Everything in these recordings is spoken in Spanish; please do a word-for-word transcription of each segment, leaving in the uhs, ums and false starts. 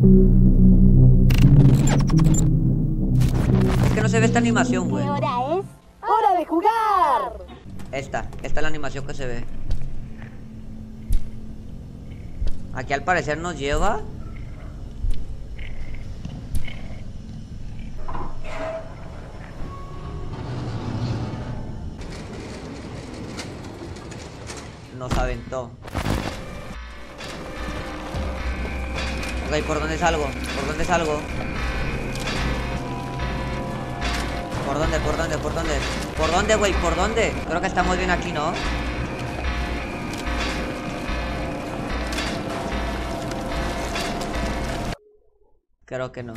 Es que no se ve esta animación, güey. ¿Qué hora es? ¡Hora de jugar! Esta, esta es la animación que se ve. Aquí al parecer nos lleva. Nos aventó. Ok, ¿por dónde salgo? ¿Por dónde salgo? ¿Por dónde? ¿Por dónde? ¿Por dónde? ¿Por dónde, güey? ¿Por dónde? Creo que estamos bien aquí, ¿no? Creo que no.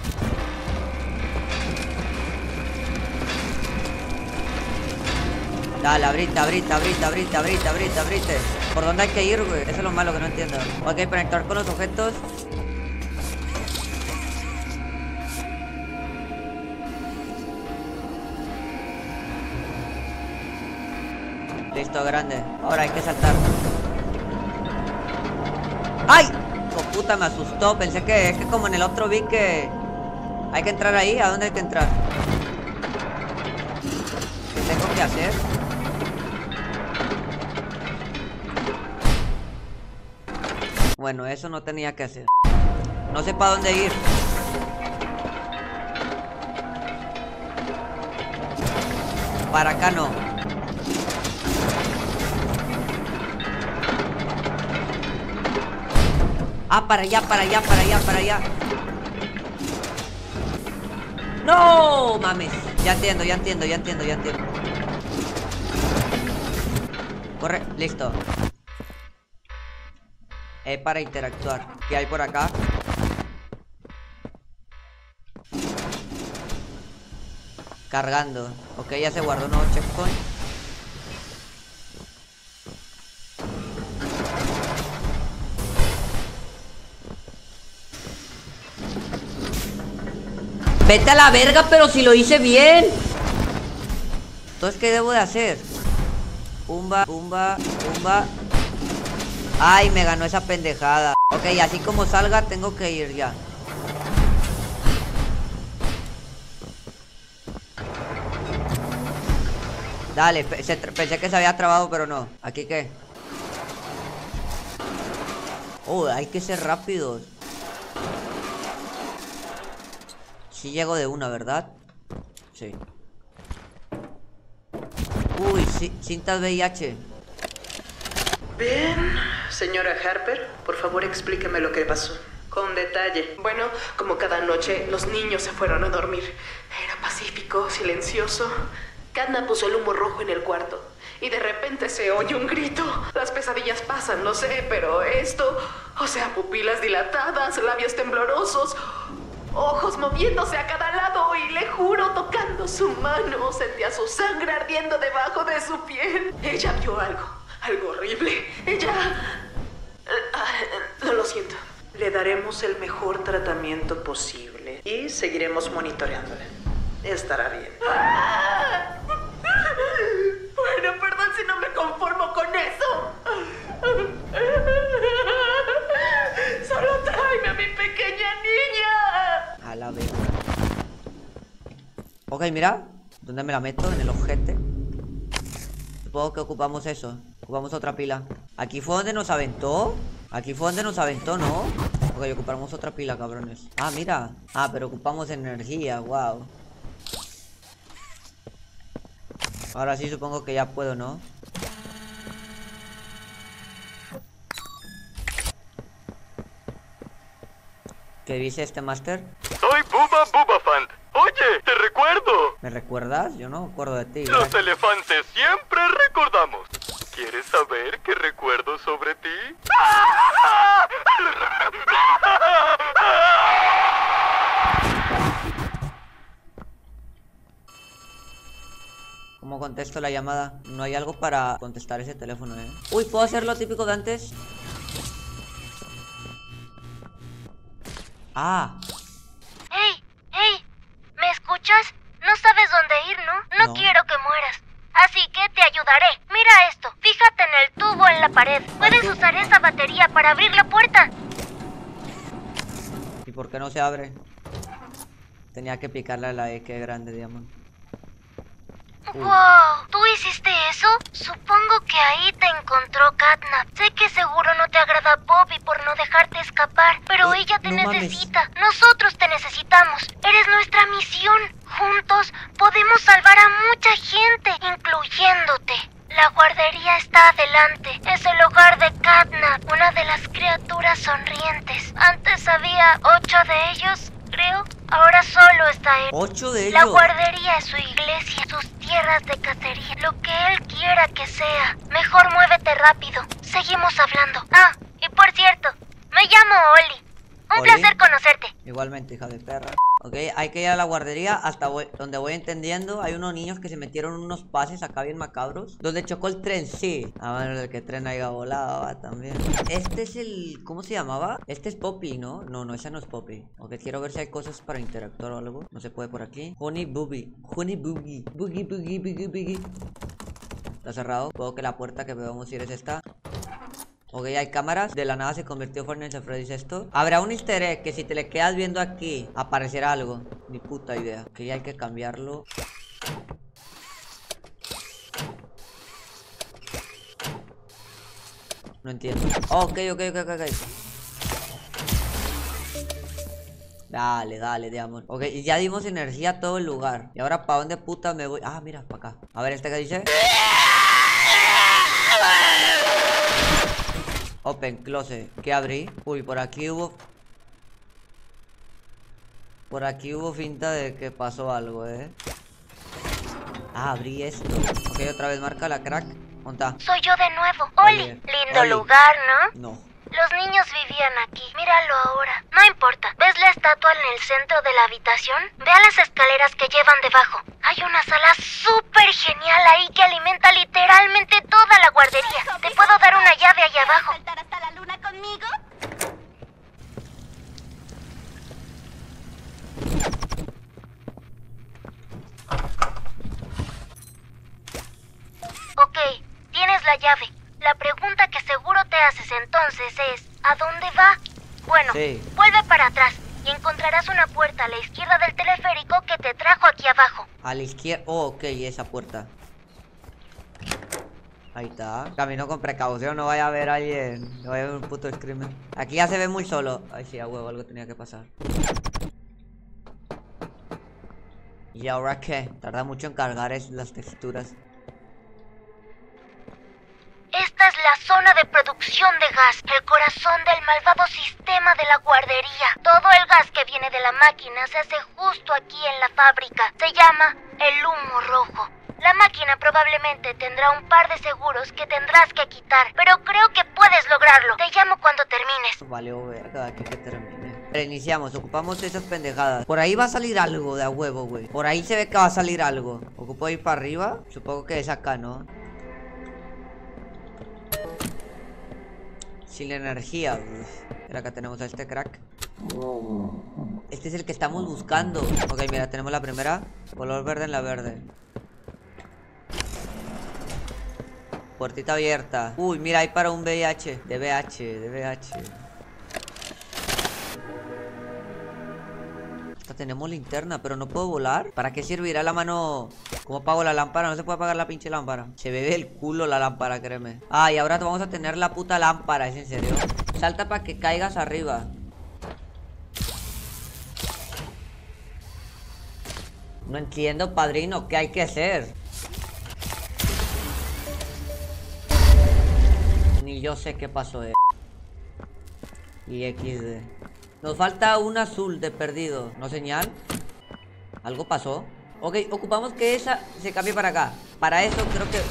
Dale, abrite, abrite, abrite, abrite, abrite, abrite, abrite. ¿Por dónde hay que ir, güey? Eso es lo malo que no entiendo. Ok, conectar con los objetos. Listo, grande. Ahora hay que saltar. ¡Ay! Oh, puta, me asustó. Pensé que es que como en el otro vi que hay que entrar ahí. ¿A dónde hay que entrar? ¿Qué tengo que hacer? Bueno, eso no tenía que hacer. No sé para dónde ir. Para acá no. Ah, para allá, para allá, para allá, para allá. No, mames. Ya entiendo, ya entiendo, ya entiendo, ya entiendo. Corre, listo. Es para interactuar. ¿Qué hay por acá? Cargando. Ok, ya se guardó un nuevo checkpoint. Vete a la verga, pero si lo hice bien. Entonces, ¿qué debo de hacer? Pumba, pumba, pumba. Ay, me ganó esa pendejada. Ok, así como salga, tengo que ir ya. Dale, pensé que se había trabado, pero no. ¿Aquí qué? Oh, hay que ser rápidos. Sí llego de una, ¿verdad? Sí. Uy, sí, cintas V I H. Bien, señora Harper, por favor explíqueme lo que pasó. Con detalle. Bueno, como cada noche, los niños se fueron a dormir. Era pacífico, silencioso. Cadna puso el humo rojo en el cuarto. Y de repente se oye un grito. Las pesadillas pasan, lo sé, pero esto... O sea, pupilas dilatadas, labios temblorosos... Ojos moviéndose a cada lado y le juro, tocando su mano, sentía su sangre ardiendo debajo de su piel. Ella vio algo, algo horrible. Ella... Uh, uh, lo siento. Le daremos el mejor tratamiento posible y seguiremos monitoreándola. Estará bien. Ah. Bueno, perdón si no me conformo con eso. Solo tráeme a mi pequeña niña. A la verga. Ok, mira. ¿Dónde me la meto? En el ojete. Supongo que ocupamos eso. Ocupamos otra pila. Aquí fue donde nos aventó. Aquí fue donde nos aventó, ¿no? Ok, ocupamos otra pila, cabrones. Ah, mira. Ah, pero ocupamos energía, wow. Ahora sí supongo que ya puedo, ¿no? ¿Qué dice este máster? Soy Bubba Bubafant. Oye, te recuerdo. ¿Me recuerdas? Yo no me acuerdo de ti. Los elefantes siempre recordamos. ¿Quieres saber qué recuerdo sobre ti? ¿Cómo contesto la llamada? No hay algo para contestar ese teléfono, ¿eh? Uy, ¿puedo hacer lo típico de antes? Ah. ¡Hey! ¡Hey! ¿Me escuchas? No sabes dónde ir, ¿no? No, No. quiero que mueras. Así que te ayudaré. Mira esto. Fíjate en el tubo en la pared. Puedes usar esa batería para abrir la puerta. por qué no se abre? Tenía que picarle a la E, que grande, Diamond. Wow, ¿tú hiciste eso? Supongo que ahí te encontró Catnap. Sé que seguro no te agrada Bobby por no dejarte escapar, pero Eh, ella te no mames. necesita. Nosotros te necesitamos. Eres nuestra misión. Juntos podemos salvar a mucha gente, incluyéndote. La guardería está adelante. Es el hogar de Catnap, una de las criaturas sonrientes. Antes había ocho de ellos, creo. Ahora solo está él. Ocho de ellos. La guardería es su iglesia, sus tierras de cacería, lo que él quiera que sea. Mejor muévete rápido. Seguimos hablando. Ah, y por cierto, me llamo Oli. Un Oli. placer conocerte. Igualmente, hija de perra. Ok, hay que ir a la guardería hasta voy- donde voy entendiendo. Hay unos niños que se metieron unos pases acá bien macabros. Donde chocó el tren, sí. A ver, el que el tren haya volado va también. Este es el... ¿Cómo se llamaba? Este es Poppy, ¿no? No, no, esa no es Poppy. Ok, quiero ver si hay cosas para interactuar o algo. No se puede por aquí. Honey Boogie. Honey Boogie. Boogie, boogie, boogie, boogie. Está cerrado. Supongo que la puerta que podemos ir es esta. Ok, hay cámaras. De la nada se convirtió Five Freddy's esto. Habrá un easter egg que si te le quedas viendo aquí aparecerá algo. Ni puta idea. Ok, hay que cambiarlo. No entiendo. Ok, ok, ok, ok, ok. Dale, dale, Diamond. Ok, y ya dimos energía a todo el lugar. Y ahora, ¿para dónde puta me voy? Ah, mira, para acá. A ver, ¿este qué dice? Open closet. ¿Qué abrí? Uy, por aquí hubo... Por aquí hubo finta de que pasó algo, ¿eh? Ah, abrí esto. Ok, otra vez marca la crack. ¿Dónde está? Soy yo de nuevo. Oli, Oye, lindo Oli. lugar, ¿no? No. Los niños vivían aquí. Míralo ahora. No importa. ¿Ves la estatua en el centro de la habitación? Ve a las escaleras que llevan debajo. Hay una sala súper genial ahí que alimenta literalmente toda la guardería. ¿Te puedo dar una llave allá abajo? ¿Saltar hasta la luna conmigo? Ok, tienes la llave. La pregunta que seguro te haces entonces es, ¿a dónde va? Bueno, Sí. vuelve para atrás y encontrarás una puerta a la izquierda del teleférico que te trajo aquí abajo. A la izquierda. Oh, ok, esa puerta. Ahí está. Camino con precaución, no vaya a haber alguien. No vaya a haber un puto screamer. Aquí ya se ve muy solo. Ay, sí, a huevo, algo tenía que pasar. ¿Y ahora qué? Tarda mucho en cargar es, las texturas. Esta es la zona de producción de gas, el corazón del malvado sistema de la guardería. Todo el gas que viene de la máquina se hace justo aquí en la fábrica. Se llama el humo rojo. La máquina probablemente tendrá un par de seguros que tendrás que quitar, pero creo que puedes lograrlo. Te llamo cuando termines. Vale, verga, aquí que termine. Reiniciamos, ocupamos esas pendejadas. Por ahí va a salir algo de a huevo, güey. Por ahí se ve que va a salir algo. Ocupo ir para arriba. Supongo que es acá, ¿no? Sin energía. Mira, acá tenemos a este crack. Este es el que estamos buscando. Ok, mira, tenemos la primera. Color verde en la verde. Puertita abierta. Uy, mira, hay para un V I H. De V H, de V H. Hasta tenemos linterna, pero no puedo volar. ¿Para qué servirá la mano? ¿Cómo apago la lámpara? No se puede apagar la pinche lámpara. Se bebe el culo la lámpara, créeme. Ah, y ahora vamos a tener la puta lámpara, ¿es en serio? Salta para que caigas arriba. No entiendo, padrino, ¿qué hay que hacer? Ni yo sé qué pasó, eh. Y equis de. Nos falta un azul de perdido. ¿No señal? ¿Algo pasó? Ok, ocupamos que esa se cambie para acá. Para eso creo que...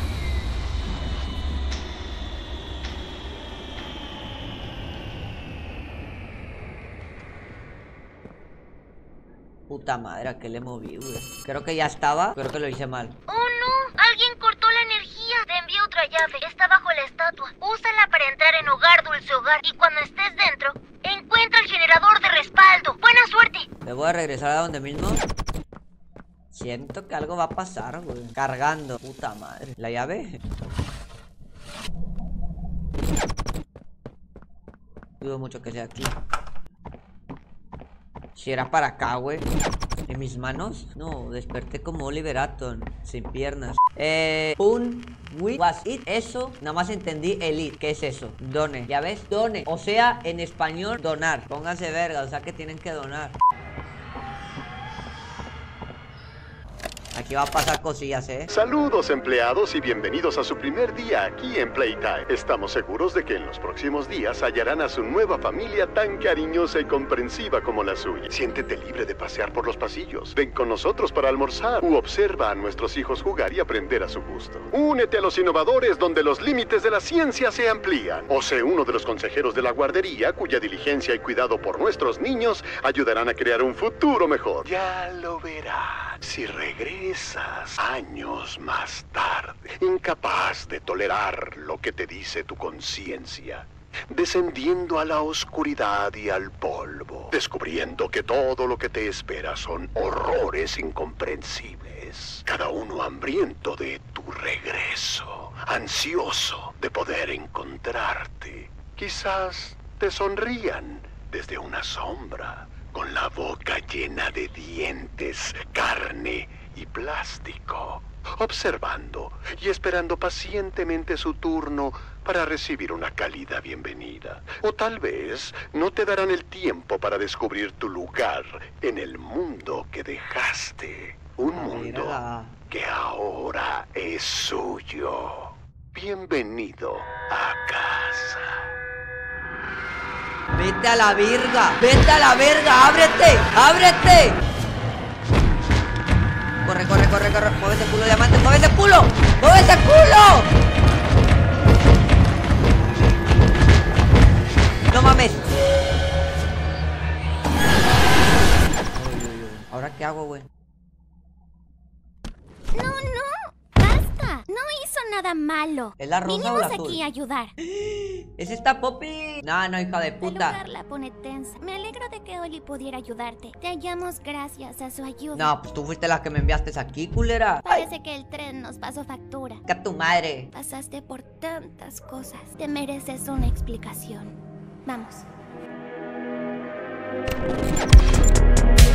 Puta madre, ¿a qué le moví, güey? Creo que ya estaba. Creo que lo hice mal. ¡Oh, no! ¡Alguien cortó la energía! Te envío otra llave. Está bajo la estatua. Úsala para entrar en Hogar Dulce Hogar. Y cuando estés dentro, encuentra el generador de respaldo. ¡Buena suerte! ¿Me voy a regresar a donde mismo? Siento que algo va a pasar, güey. Cargando. Puta madre. ¿La llave? Dudo mucho que sea aquí. Si era para acá, güey. ¿En mis manos? No, desperté como Oliver Atom, sin piernas. Eh, un we was it. Eso, nada más entendí el it. ¿Qué es eso? Done, ¿ya ves? Done, o sea, en español, donar. Pónganse verga, o sea que tienen que donar. Aquí va a pasar cosillas, ¿eh? Saludos, empleados, y bienvenidos a su primer día aquí en Playtime. Estamos seguros de que en los próximos días hallarán a su nueva familia tan cariñosa y comprensiva como la suya. Siéntete libre de pasear por los pasillos. Ven con nosotros para almorzar u observa a nuestros hijos jugar y aprender a su gusto. Únete a los innovadores donde los límites de la ciencia se amplían. O sé uno de los consejeros de la guardería cuya diligencia y cuidado por nuestros niños ayudarán a crear un futuro mejor. Ya lo verás si regresas años más tarde, incapaz de tolerar lo que te dice tu conciencia, descendiendo a la oscuridad y al polvo, descubriendo que todo lo que te espera son horrores incomprensibles, cada uno hambriento de tu regreso, ansioso de poder encontrarte. Quizás te sonrían desde una sombra, con la boca llena de dientes, carne y plástico, observando y esperando pacientemente su turno para recibir una cálida bienvenida. O tal vez no te darán el tiempo para descubrir tu lugar en el mundo que dejaste. Un mundo que ahora es suyo. Bienvenido a casa. Vete a la verga, vete a la verga, ábrete, ábrete. Corre, corre, corre, corre. Mueve ese culo, diamante, mueve ese culo. Mueve ese culo. No mames. ¿Ahora qué hago, güey? No, no, basta. No hizo nada malo. ¿Es la rosa o la Vinimos azul? aquí a ayudar. ¿Es esta Poppy? No, no, hija de El puta. lugar la pone tensa. Me alegro de que Oli pudiera ayudarte. Te hallamos gracias a su ayuda. No, pues tú fuiste la que me enviaste aquí, culera. Parece que el tren nos pasó factura. Que a tu madre. Pasaste por tantas cosas. Te mereces una explicación. Vamos.